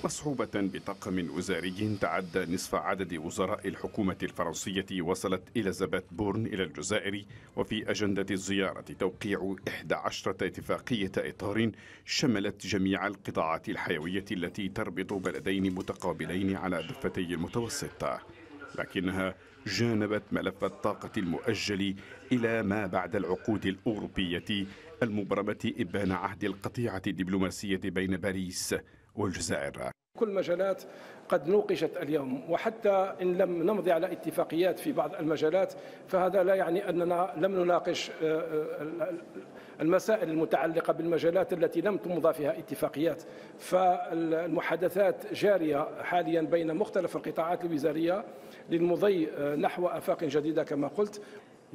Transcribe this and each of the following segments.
مصحوبة بطاقم وزاري تعدى نصف عدد وزراء الحكومة الفرنسية، وصلت إليزابيث بورن إلى الجزائر، وفي أجندة الزيارة توقيع 11 اتفاقية إطار شملت جميع القطاعات الحيوية التي تربط بلدين متقابلين على ضفتي المتوسط، لكنها جانبت ملف الطاقة المؤجل إلى ما بعد العقود الأوروبية المبرمة إبان عهد القطيعة الدبلوماسية بين باريس والجزائر. كل المجالات قد نوقشت اليوم، وحتى إن لم نمضي على اتفاقيات في بعض المجالات فهذا لا يعني أننا لم نناقش المسائل المتعلقة بالمجالات التي لم تمضى فيها اتفاقيات. فالمحادثات جارية حاليا بين مختلف القطاعات الوزارية للمضي نحو آفاق جديدة كما قلت.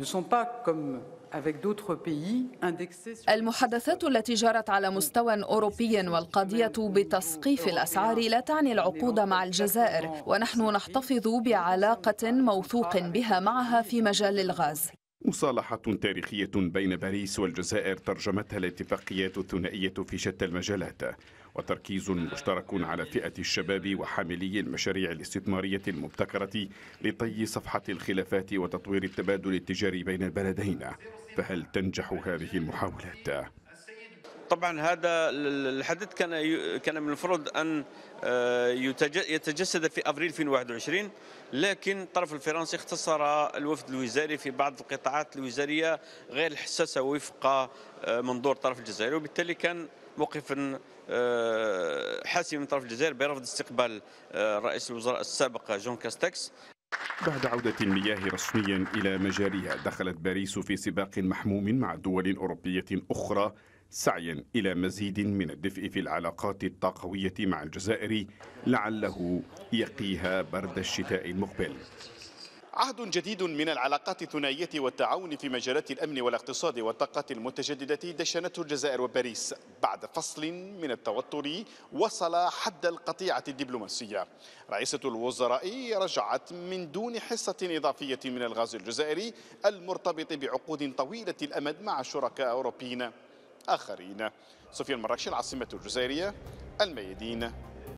المحادثات التي جرت على مستوى أوروبي والقضية بتسقيف الأسعار لا تعني العقود مع الجزائر، ونحن نحتفظ بعلاقة موثوق بها معها في مجال الغاز. مصالحة تاريخية بين باريس والجزائر ترجمتها الاتفاقيات الثنائية في شتى المجالات، وتركيز مشترك على فئة الشباب وحاملي المشاريع الاستثمارية المبتكرة لطي صفحة الخلافات وتطوير التبادل التجاري بين البلدين. فهل تنجح هذه المحاولات؟ طبعا هذا الحدث كان من المفروض أن يتجسد في أبريل 2021، لكن الطرف الفرنسي اختصر الوفد الوزاري في بعض القطاعات الوزارية غير الحساسة وفق منظور الطرف الجزائري، وبالتالي كان موقفا حاسم من طرف الجزائر برفض استقبال رئيس الوزراء السابق جون كاستكس. بعد عودة المياه رسميا إلى مجاريها، دخلت باريس في سباق محموم مع دول أوروبية أخرى سعيا إلى مزيد من الدفء في العلاقات الطاقوية مع الجزائر، لعله يقيها برد الشتاء المقبل. عهد جديد من العلاقات الثنائية والتعاون في مجالات الأمن والاقتصاد والطاقات المتجددة دشنته الجزائر وباريس بعد فصل من التوتر وصل حد القطيعة الدبلوماسية. رئيسة الوزراء رجعت من دون حصة إضافية من الغاز الجزائري المرتبط بعقود طويلة الأمد مع شركاء أوروبيين آخرين. سفيان مراكش، العاصمة الجزائرية، الميادين.